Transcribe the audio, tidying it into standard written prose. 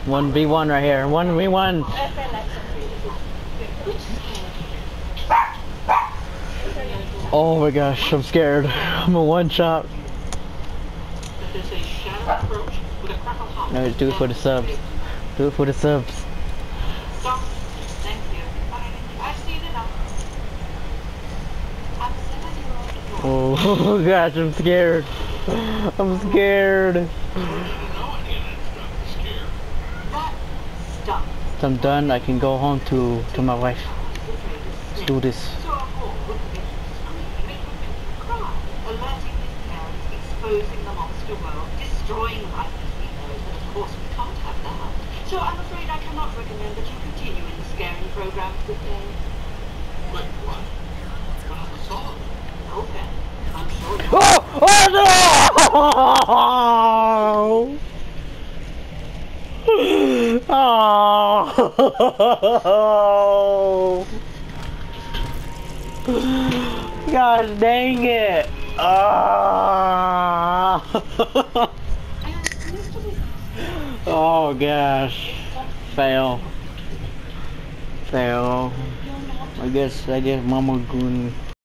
1v1 right here. 1v1. Oh my gosh, I'm scared. I'm a one shot. No, do it for the subs. Do it for the subs. Oh gosh, I'm scared. I'm scared. I'm done. I can go home to my wife. Let's do this. Exposing the monster world, destroying life as we know it, but of course we can't have that. So I'm afraid I cannot recommend that you continue in the scaring program for the day. Wait, what? What on the song? Okay, I'm sure you... Oh! Gosh dang it! Oh gosh, fail. I guess Mama Goon